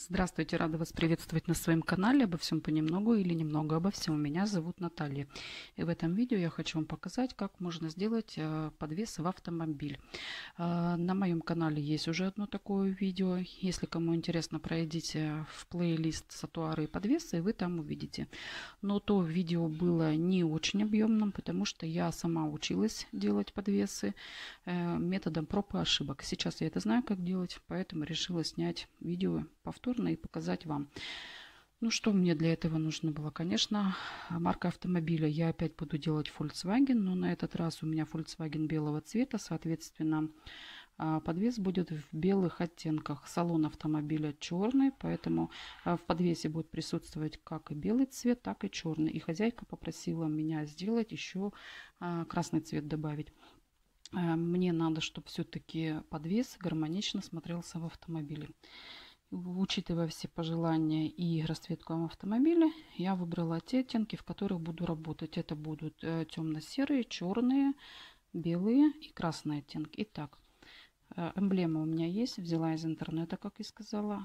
Здравствуйте, рада вас приветствовать на своем канале «Обо всем понемногу» или «Немного обо всем». Меня зовут Наталья. И в этом видео я хочу вам показать, как можно сделать подвес в автомобиль. На моем канале есть уже одно такое видео. Если кому интересно, пройдите в плейлист «Сатуары и подвесы», и вы там увидите. Но то видео было не очень объемным, потому что я сама училась делать подвесы методом проб и ошибок. Сейчас я это знаю, как делать, поэтому решила снять видео повторно и показать вам. Ну, что мне для этого нужно было? Конечно, марка автомобиля. Я опять буду делать Volkswagen, но на этот раз у меня Volkswagen белого цвета, соответственно, подвес будет в белых оттенках. Салон автомобиля черный, поэтому в подвесе будет присутствовать как и белый цвет, так и черный. И хозяйка попросила меня сделать еще красный цвет добавить. Мне надо, чтобы все-таки подвес гармонично смотрелся в автомобиле. Учитывая все пожелания и расцветку автомобиля, я выбрала те оттенки, в которых буду работать. Это будут темно-серые, черные, белые и красные оттенки. Итак, эмблема у меня есть, взяла из интернета, как и сказала.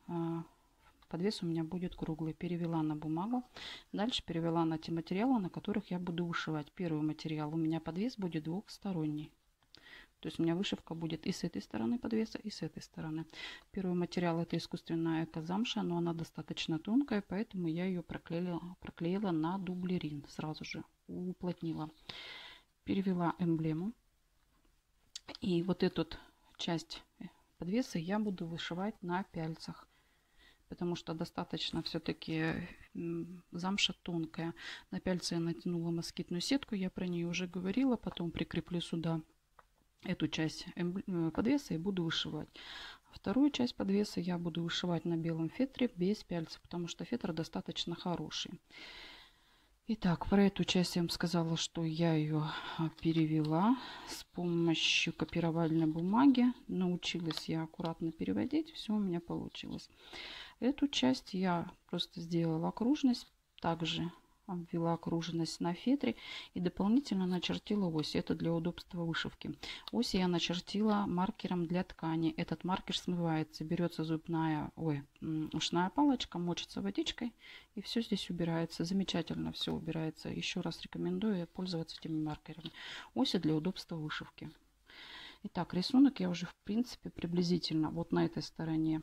Подвес у меня будет круглый. Перевела на бумагу. Дальше перевела на те материалы, на которых я буду вышивать. Первый материал у меня подвес будет двухсторонний. То есть у меня вышивка будет и с этой стороны подвеса, и с этой стороны. Первый материал это искусственная эко-замша, но она достаточно тонкая, поэтому я ее проклеила на дублерин. Сразу же уплотнила. Перевела эмблему. И вот эту часть подвеса я буду вышивать на пяльцах. Потому что достаточно все-таки замша тонкая. На пяльце я натянула москитную сетку, я про нее уже говорила. Потом прикреплю сюда эту часть подвеса и буду вышивать. Вторую часть подвеса я буду вышивать на белом фетре без пяльцев, потому что фетр достаточно хороший. Итак, про эту часть я вам сказала, что я ее перевела с помощью копировальной бумаги. Научилась я аккуратно переводить, все у меня получилось. Эту часть я просто сделала окружность, также обвела окружность на фетре и дополнительно начертила ось. Это для удобства вышивки. Ось я начертила маркером для ткани. Этот маркер смывается. Берется ушная палочка, мочится водичкой и все здесь убирается. Замечательно все убирается. Еще раз рекомендую пользоваться этими маркерами. Оси для удобства вышивки. Итак, рисунок я уже в принципе приблизительно вот на этой стороне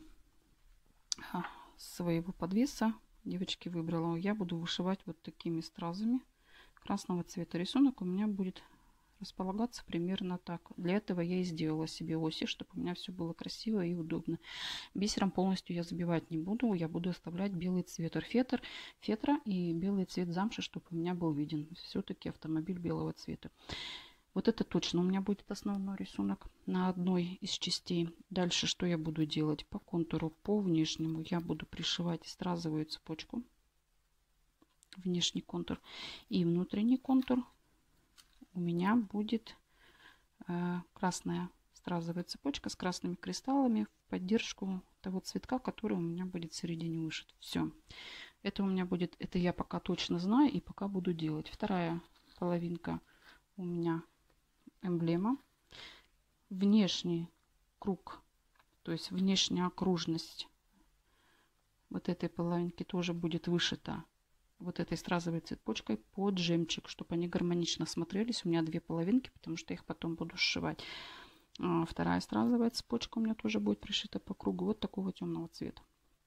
своего подвеса, девочки, выбрала. Я буду вышивать вот такими стразами красного цвета. Рисунок у меня будет располагаться примерно так. Для этого я и сделала себе оси, чтобы у меня все было красиво и удобно. Бисером полностью я забивать не буду. Я буду оставлять белый цвет фетра и белый цвет замши, чтобы у меня был виден. Все-таки автомобиль белого цвета. Вот это точно у меня будет основной рисунок на одной из частей. Дальше что я буду делать? По контуру, по внешнему я буду пришивать стразовую цепочку. Внешний контур и внутренний контур. У меня будет красная стразовая цепочка с красными кристаллами в поддержку того цветка, который у меня будет в середине вышит. Все. Это у меня будет, это я пока точно знаю и пока буду делать. Вторая половинка у меня эмблема. Внешний круг, то есть внешняя окружность вот этой половинки тоже будет вышита вот этой стразовой цепочкой под жемчуг, чтобы они гармонично смотрелись. У меня две половинки, потому что я их потом буду сшивать. Вторая стразовая цепочка у меня тоже будет пришита по кругу вот такого темного цвета.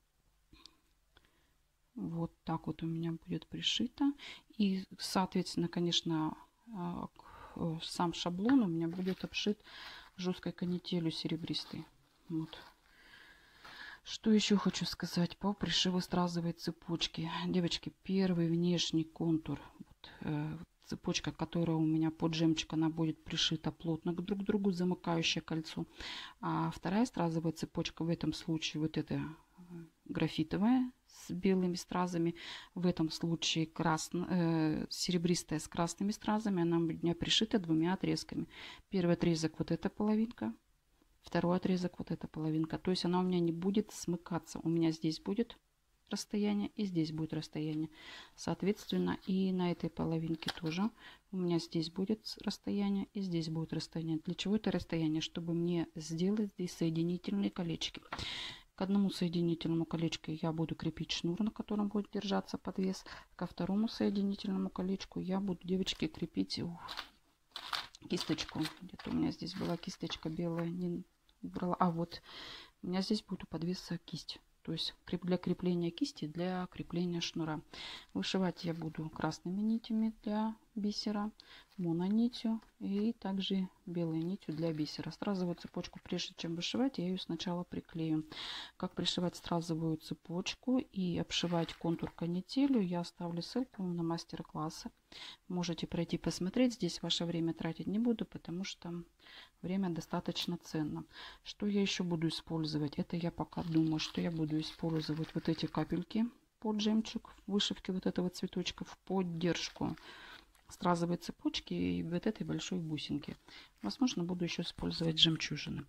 Вот так вот у меня будет пришито. И, соответственно, конечно, сам шаблон у меня будет обшит жесткой канителью серебристой. Вот. Что еще хочу сказать по пришиву стразовой цепочки. Девочки, первый внешний контур, цепочка, которая у меня под жемчуг, она будет пришита плотно друг к другу, замыкающее кольцо. А вторая стразовая цепочка в этом случае, вот эта графитовая с белыми стразами, в этом случае серебристая с красными стразами, она у меня пришита двумя отрезками. Первый отрезок вот эта половинка, второй отрезок вот эта половинка. То есть она у меня не будет смыкаться. У меня здесь будет расстояние и здесь будет расстояние. Соответственно, и на этой половинке тоже у меня здесь будет расстояние и здесь будет расстояние. Для чего это расстояние? Чтобы мне сделать здесь соединительные колечки. К одному соединительному колечку я буду крепить шнур, на котором будет держаться подвес. Ко второму соединительному колечку я буду, девочки, крепить кисточку. Где-то у меня здесь была кисточка белая, не убрала. А вот у меня здесь будет у подвеса кисть. То есть для крепления кисти, для крепления шнура. Вышивать я буду красными нитями для бисера, мононитью и также белой нитью для бисера. Стразовую цепочку, прежде чем вышивать, я ее сначала приклею. Как пришивать стразовую цепочку и обшивать контур канителью, я оставлю ссылку на мастер-классы. Можете пройти посмотреть. Здесь ваше время тратить не буду, потому что время достаточно ценно. Что я еще буду использовать? Это я пока думаю, что я буду использовать вот эти капельки под жемчуг, вышивки вот этого цветочка в поддержку стразовой цепочки и вот этой большой бусинки. Возможно, буду еще использовать жемчужины.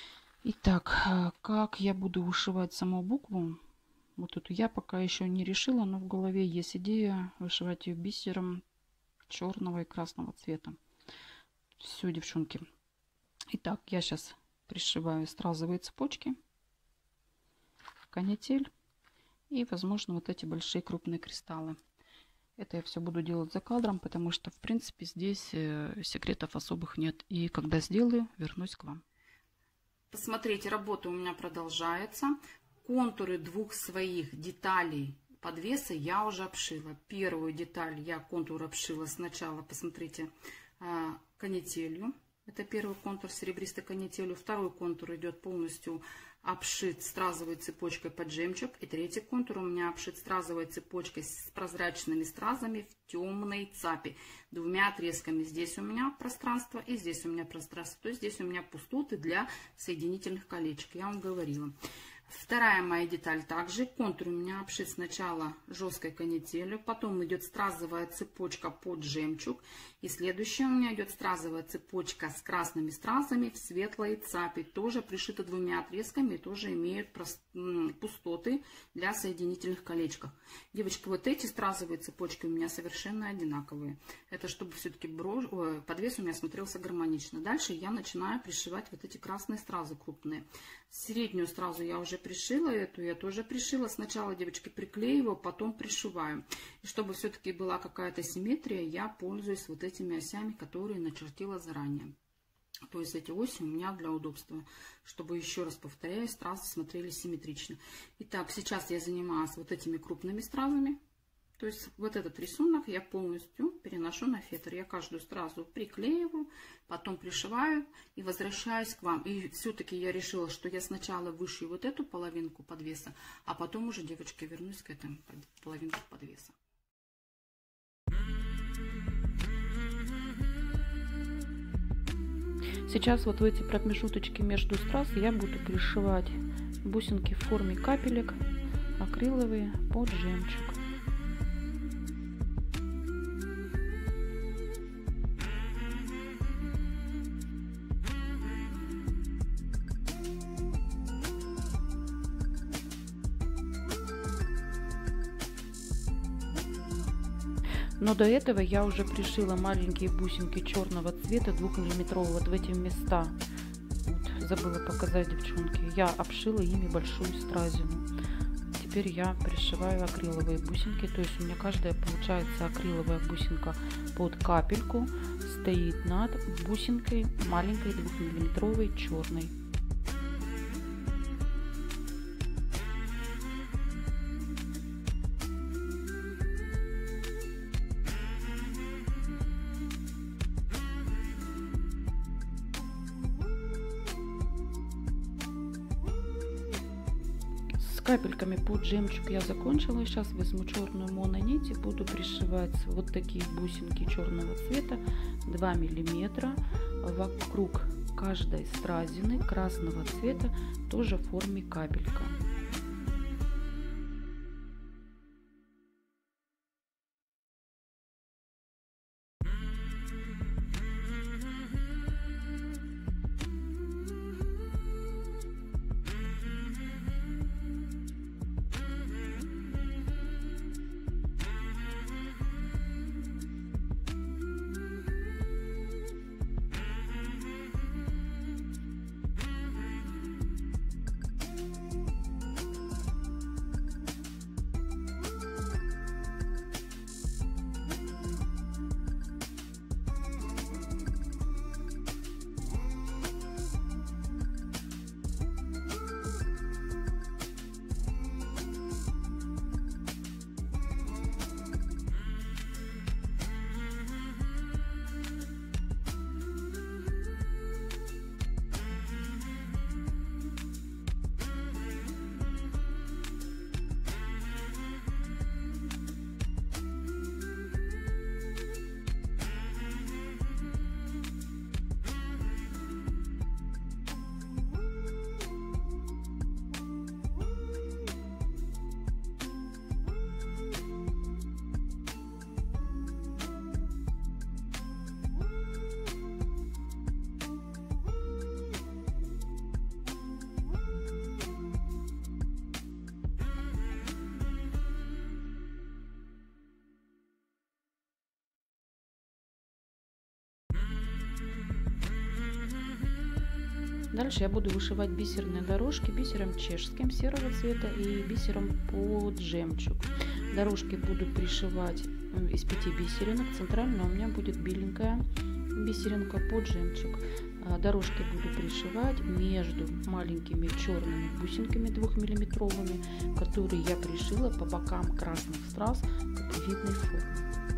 Итак, как я буду вышивать саму букву? Вот эту я пока еще не решила, но в голове есть идея вышивать ее бисером черного и красного цвета. Все, девчонки. Итак, я сейчас пришиваю стразовые цепочки, канитель и, возможно, вот эти большие крупные кристаллы. Это я все буду делать за кадром, потому что, в принципе, здесь секретов особых нет. И когда сделаю, вернусь к вам. Посмотрите, работа у меня продолжается. Контуры двух своих деталей подвеса я уже обшила. Первую деталь я контур обшила сначала, посмотрите, канителью. Это первый контур серебристой канителью. Второй контур идет полностью обшит стразовой цепочкой под жемчуг. И третий контур у меня обшит стразовой цепочкой с прозрачными стразами в темной цапе. Двумя отрезками. Здесь у меня пространство и здесь у меня пространство. То есть здесь у меня пустоты для соединительных колечек. Я вам говорила. Вторая моя деталь также. Контур у меня обшит сначала жесткой канителью, потом идет стразовая цепочка под жемчуг. И следующая у меня идет стразовая цепочка с красными стразами в светлой цапе. Тоже пришита двумя отрезками и тоже имеют пустоты для соединительных колечков. Девочки, вот эти стразовые цепочки у меня совершенно одинаковые. Это чтобы все-таки подвес у меня смотрелся гармонично. Дальше я начинаю пришивать вот эти красные стразы крупные. Среднюю стразу я уже пришила, эту я тоже пришила. Сначала, девочки, приклеиваю, потом пришиваю. И чтобы все-таки была какая-то симметрия, я пользуюсь вот этими осями, которые начертила заранее. То есть эти оси у меня для удобства, чтобы, еще раз повторяю, стразы смотрелись симметрично. Итак, сейчас я занимаюсь вот этими крупными стразами. То есть вот этот рисунок я полностью переношу на фетр. Я каждую стразу приклеиваю, потом пришиваю и возвращаюсь к вам. И все-таки я решила, что я сначала вышью вот эту половинку подвеса, а потом уже, девочки, вернусь к этой половинке подвеса. Сейчас вот в эти промежуточки между страз я буду пришивать бусинки в форме капелек акриловые под жемчуг. Но до этого я уже пришила маленькие бусинки черного цвета 2-миллиметрового вот в эти места. Вот, забыла показать, девчонки. Я обшила ими большую стразину. Теперь я пришиваю акриловые бусинки. То есть у меня каждая получается акриловая бусинка под капельку стоит над бусинкой маленькой 2-миллиметровой черной. Капельками под жемчуг я закончила. Сейчас возьму черную мононить и буду пришивать вот такие бусинки черного цвета 2 миллиметра вокруг каждой стразины красного цвета, тоже в форме капелька. Дальше я буду вышивать бисерные дорожки бисером чешским серого цвета и бисером под жемчуг. Дорожки буду пришивать из 5 бисеринок. Центральная у меня будет беленькая бисеринка под жемчуг. Дорожки буду пришивать между маленькими черными бусинками 2-миллиметровыми, которые я пришила по бокам красных страз каплевидной формы.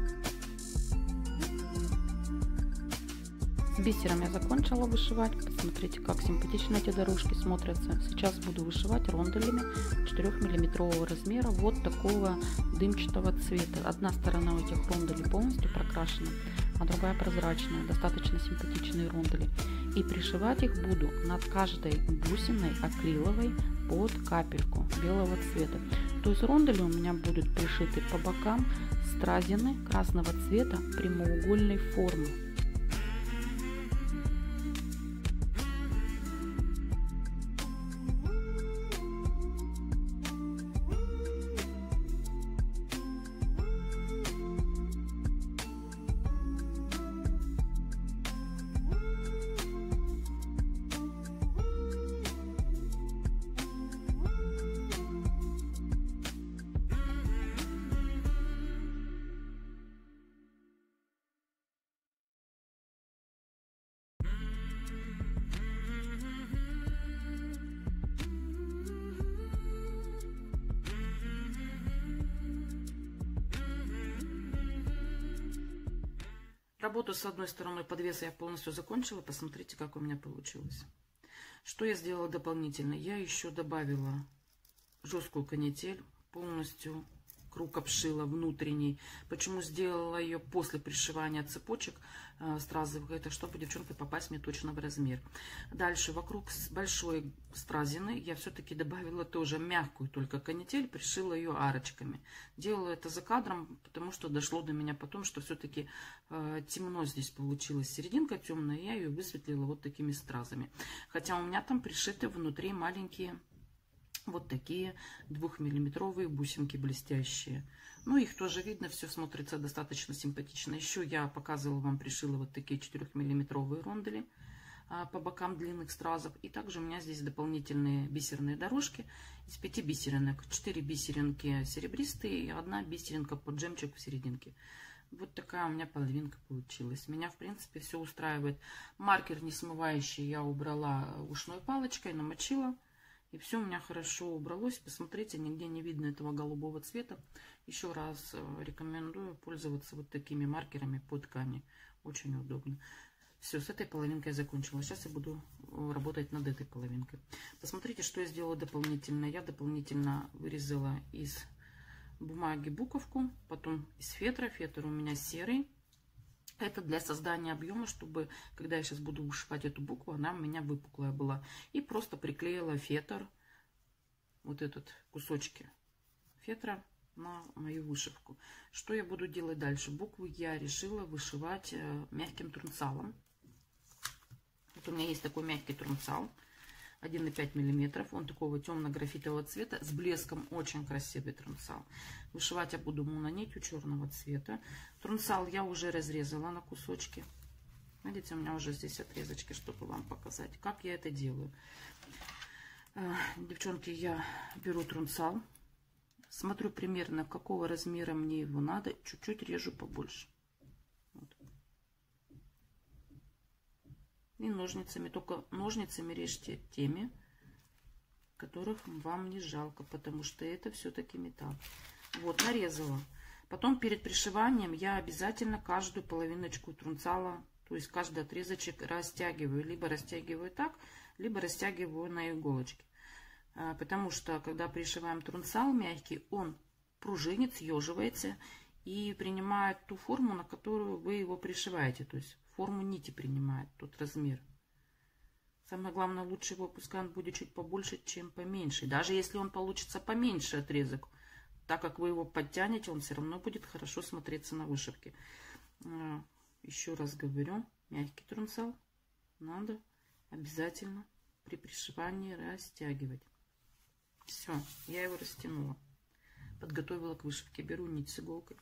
Бисером я закончила вышивать. Посмотрите, как симпатично эти дорожки смотрятся. Сейчас буду вышивать ронделями 4-миллиметрового размера вот такого дымчатого цвета. Одна сторона у этих ронделей полностью прокрашена, а другая прозрачная. Достаточно симпатичные рондели. И пришивать их буду над каждой бусиной акриловой под капельку белого цвета. То есть рондели у меня будут пришиты по бокам стразины красного цвета прямоугольной формы. Работу с одной стороной подвеса я полностью закончила. Посмотрите, как у меня получилось. Что я сделала дополнительно? Я еще добавила жесткую канитель, полностью круг обшила внутренний. Почему сделала ее после пришивания цепочек стразовых? Это чтобы девчонка попасть мне точно в размер. Дальше вокруг большой стразины я все-таки добавила тоже мягкую только канитель, пришила ее арочками. Делала это за кадром, потому что дошло до меня потом, что все-таки темно здесь получилось. Серединка темная, я ее высветлила вот такими стразами. Хотя у меня там пришиты внутри маленькие вот такие 2-миллиметровые бусинки блестящие. Ну, их тоже видно, все смотрится достаточно симпатично. Еще я показывала вам, пришила вот такие 4-миллиметровые рондели по бокам длинных стразов. И также у меня здесь дополнительные бисерные дорожки из 5 бисеринок. 4 бисеринки серебристые и 1 бисеринка под жемчуг в серединке. Вот такая у меня половинка получилась. Меня, в принципе, все устраивает. Маркер не смывающий я убрала ушной палочкой, намочила. И все у меня хорошо убралось. Посмотрите, нигде не видно этого голубого цвета. Еще раз рекомендую пользоваться вот такими маркерами по ткани. Очень удобно. Все, с этой половинкой я закончила. Сейчас я буду работать над этой половинкой. Посмотрите, что я сделала дополнительно. Я дополнительно вырезала из бумаги буковку, потом из фетра. Фетр у меня серый. Это для создания объема, чтобы, когда я сейчас буду вышивать эту букву, она у меня выпуклая была. И просто приклеила фетр, вот этот кусочки фетра на мою вышивку. Что я буду делать дальше? Букву я решила вышивать мягким трунцалом. Вот у меня есть такой мягкий трунцал. 1,5 мм. Он такого темно-графитового цвета с блеском. Очень красивый трунцал. Вышивать я буду мононитью черного цвета. Трунцал я уже разрезала на кусочки. Видите, у меня уже здесь отрезочки, чтобы вам показать, как я это делаю. Девчонки, я беру трунцал. Смотрю примерно, какого размера мне его надо. Чуть-чуть режу побольше. Вот. И ножницами, только ножницами режьте теми, которых вам не жалко, потому что это все-таки металл. Вот, нарезала. Потом перед пришиванием я обязательно каждую половиночку трунцала, то есть каждый отрезочек растягиваю. Либо растягиваю так, либо растягиваю на иголочке. Потому что, когда пришиваем трунцал мягкий, он пружинит, съеживается и принимает ту форму, на которую вы его пришиваете. То есть форму нити принимает, тот размер. Самое главное, лучше его, пускай он будет чуть побольше, чем поменьше. Даже если он получится поменьше отрезок, так как вы его подтянете, он все равно будет хорошо смотреться на вышивке. Еще раз говорю, мягкий трунцал надо обязательно при пришивании растягивать. Все, я его растянула. Подготовила к вышивке. Беру нить с иголкой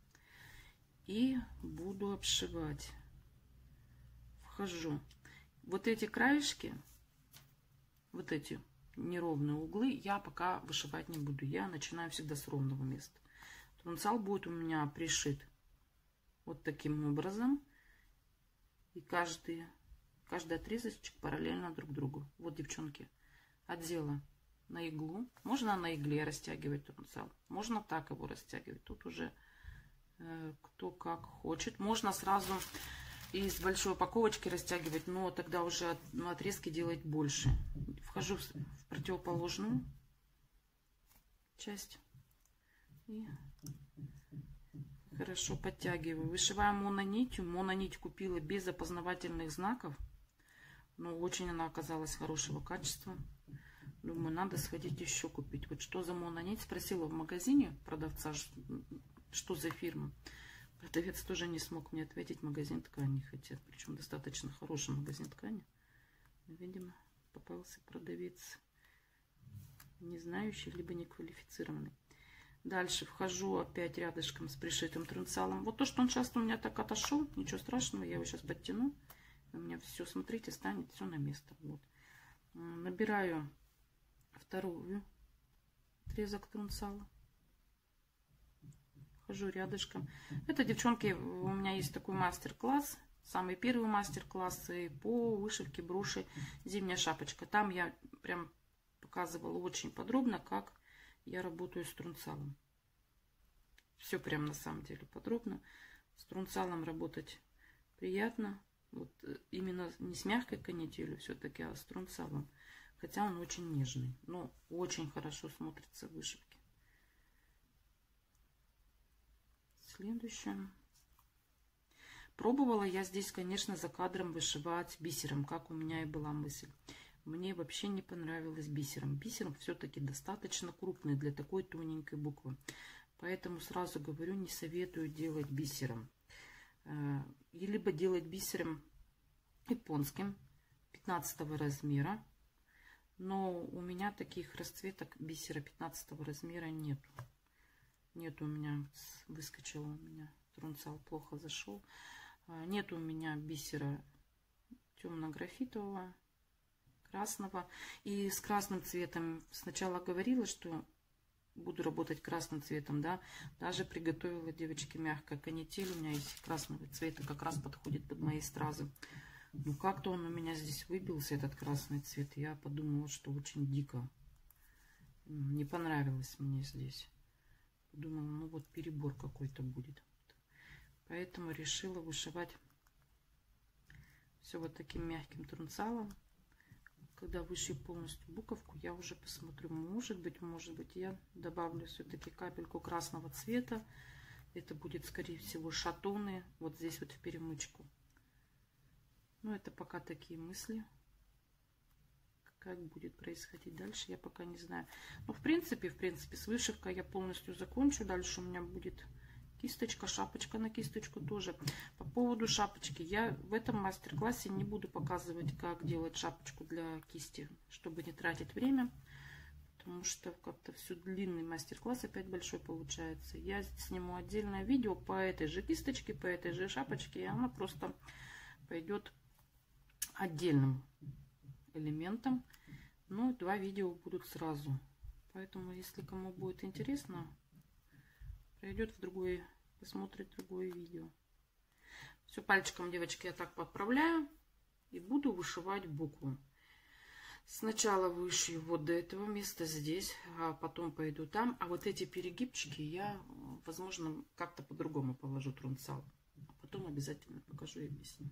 и буду обшивать. Вхожу. Вот эти краешки, вот эти неровные углы я пока вышивать не буду. Я начинаю всегда с ровного места. Трунцал будет у меня пришит вот таким образом. И каждый отрезочек параллельно друг другу. Вот, девчонки, одела на иглу. Можно на игле растягивать трунцал. Можно так его растягивать. Тут уже кто как хочет. Можно сразу из большой упаковочки растягивать, но тогда уже отрезки делать больше. Вхожу в противоположную часть и хорошо подтягиваю. Вышиваю мононитью. Мононить купила без опознавательных знаков, но очень она оказалась хорошего качества. Думаю, надо сходить еще купить. Вот что за мононить? Спросила в магазине продавца, что за фирма. Продавец тоже не смог мне ответить. Магазин ткани хотят. Причем достаточно хороший магазин ткани. Видимо, попался продавец не знающий, либо неквалифицированный. Дальше вхожу опять рядышком с пришитым трунцалом. Вот то, что он сейчас у меня так отошел, ничего страшного. Я его сейчас подтяну. У меня все, смотрите, станет все на место. Вот. Набираю вторую отрезок трунцала. Хожу рядышком. Это, девчонки, у меня есть такой мастер-класс. Самый первый мастер-класс по вышивке броши «Зимняя шапочка». Там я прям показывала очень подробно, как я работаю с трунцалом. Все прям на самом деле подробно. С трунцалом работать приятно. Вот именно не с мягкой канителью все-таки, а с трунцалом. Хотя он очень нежный, но очень хорошо смотрится в вышивке. Следующее. Пробовала я здесь, конечно, за кадром вышивать бисером, как у меня и была мысль. Мне вообще не понравилось бисером. Бисер все-таки достаточно крупный для такой тоненькой буквы. Поэтому сразу говорю, не советую делать бисером. И либо делать бисером японским 15 размера. Но у меня таких расцветок бисера 15 размера нету. Нет у меня, выскочил у меня трунцал, плохо зашел. Нет у меня бисера темно-графитового, красного. И с красным цветом сначала говорила, что буду работать красным цветом, да. Даже приготовила, девочки, мягкая канитель. У меня есть красного цвета, как раз подходит под мои стразы. Ну, как-то он у меня здесь выбился, этот красный цвет. Я подумала, что очень дико. Не понравилось мне здесь. Думала, ну вот перебор какой-то будет. Поэтому решила вышивать все вот таким мягким трунцалом. Когда вышью полностью буковку, я уже посмотрю. Может быть, я добавлю все-таки капельку красного цвета. Это будет, скорее всего, шатоны. Вот здесь вот в перемычку. Но это пока такие мысли. Как будет происходить дальше, я пока не знаю. Но в принципе, с вышивкой я полностью закончу. Дальше у меня будет кисточка, шапочка на кисточку тоже. По поводу шапочки, я в этом мастер-классе не буду показывать, как делать шапочку для кисти, чтобы не тратить время. Потому что как-то все длинный мастер-класс опять большой получается. Я сниму отдельное видео по этой же кисточке, по этой же шапочке. И она просто пойдет отдельным элементом. Но 2 видео будут сразу. Поэтому, если кому будет интересно, пройдет в другое, посмотрит другое видео. Все пальчиком, девочки, я так подправляю и буду вышивать букву. Сначала вышью вот до этого места здесь, а потом пойду там. А вот эти перегибчики я, возможно, как-то по-другому положу трунцал. А потом обязательно покажу и объясню.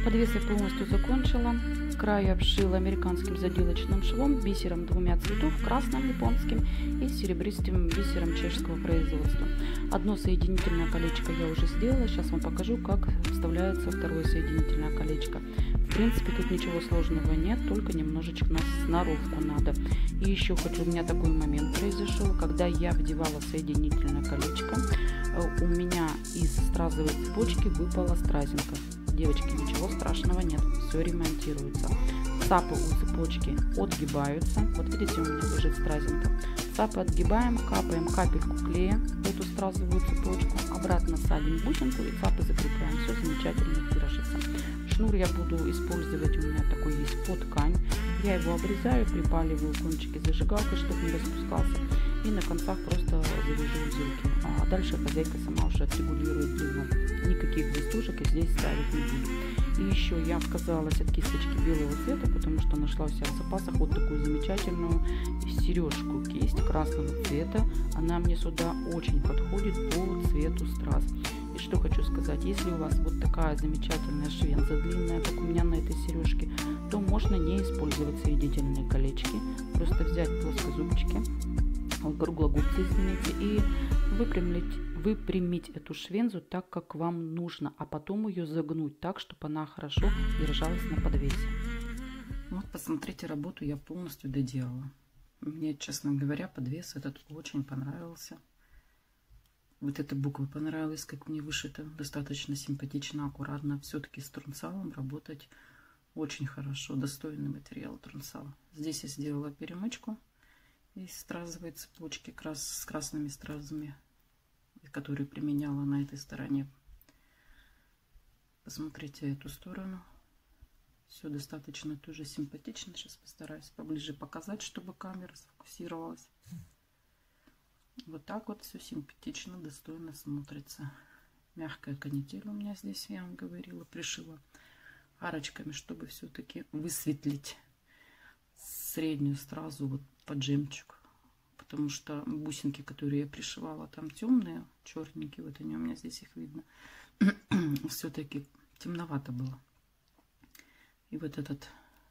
Подвес я полностью закончила. Край обшила американским заделочным швом, бисером двумя цветов, красным японским и серебристым бисером чешского производства. Одно соединительное колечко я уже сделала. Сейчас вам покажу, как вставляется второе соединительное колечко. В принципе, тут ничего сложного нет, только немножечко на сноровку надо. И еще хочу, у меня такой момент произошел, когда я вдевала соединительное колечко, у меня из стразовой цепочки выпала стразинка. Девочки, ничего страшного нет, все ремонтируется. Цапы у цепочки отгибаются. Вот видите, у меня лежит стразинка. Цапы отгибаем, капаем капельку клея в эту стразовую цепочку, обратно садим бусинку и цапы закрепляем. Все замечательно держится. Шнур я буду использовать, у меня такой есть под ткань. Я его обрезаю, припаливаю кончики зажигалкой, чтобы не распускался. И на концах просто завяжу узелки. А дальше хозяйка сама уже отрегулирует длину. Никаких блестушек я здесь ставить не буду. И еще я отказалась от кисточки белого цвета, потому что нашла у себя в запасах вот такую замечательную сережку. Кисть красного цвета. Она мне сюда очень подходит по цвету страз. И что хочу сказать, если у вас вот такая замечательная швенза длинная, как у меня на этой сережке, то можно не использовать соединительные колечки. Просто взять плоскозубчики, круглогубцы, извините, и выпрямить эту швензу так, как вам нужно, а потом ее загнуть так, чтобы она хорошо держалась на подвесе. Вот, посмотрите, работу я полностью доделала. Мне, честно говоря, подвес этот очень понравился. Вот эта буква понравилась, как мне вышито. Достаточно симпатично, аккуратно. Все-таки с трунцалом работать очень хорошо. Достойный материал трунцала. Здесь я сделала перемычку из стразовой цепочки с красными стразами, которые применяла на этой стороне. Посмотрите эту сторону. Все достаточно тоже симпатично. Сейчас постараюсь поближе показать, чтобы камера сфокусировалась. Вот так вот все симпатично, достойно смотрится. Мягкая канитель у меня здесь, я вам говорила, пришила арочками, чтобы все-таки высветлить среднюю стразу вот под жемчуг. Потому что бусинки, которые я пришивала, там темные, черненькие, вот они у меня здесь их видно. Все-таки темновато было. И вот этот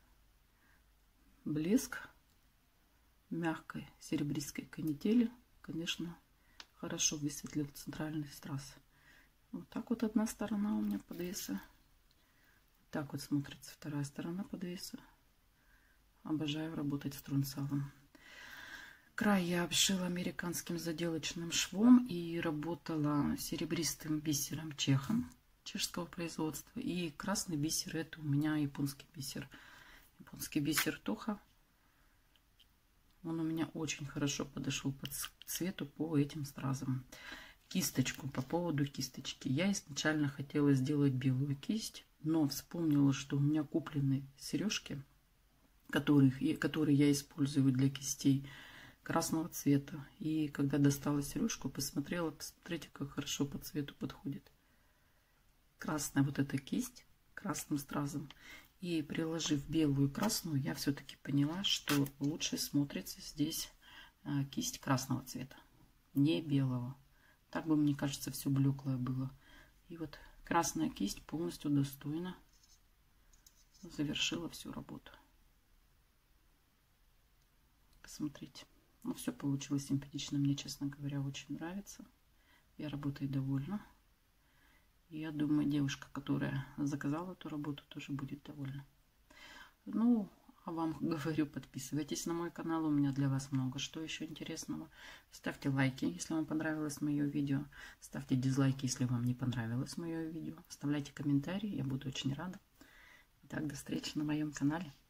блеск мягкой серебристой канители, конечно, хорошо высветлил центральный страз. Вот так вот одна сторона у меня подвеса. Так вот смотрится вторая сторона подвеса. Обожаю работать с трунцалом. Край я обшила американским заделочным швом и работала серебристым бисером чешского производства. И красный бисер — это у меня японский бисер. Японский бисер Тоха. Он у меня очень хорошо подошел по цвету по этим стразам. Кисточку, по поводу кисточки. Я изначально хотела сделать белую кисть, но вспомнила, что у меня куплены сережки, которые я использую для кистей, красного цвета. И когда достала сережку, посмотрела, посмотрите, как хорошо по цвету подходит. Красная вот эта кисть красным стразом. И приложив белую и красную, я все-таки поняла, что лучше смотрится здесь кисть красного цвета, не белого. Так бы, мне кажется, все блеклое было. И вот красная кисть полностью достойно завершила всю работу. Посмотрите. Ну, все получилось симпатично. Мне, честно говоря, очень нравится. Я работой довольна. И я думаю, девушка, которая заказала эту работу, тоже будет довольна. Ну, а вам говорю, подписывайтесь на мой канал. У меня для вас много что еще интересного. Ставьте лайки, если вам понравилось мое видео. Ставьте дизлайки, если вам не понравилось мое видео. Оставляйте комментарии, я буду очень рада. Итак, до встречи на моем канале.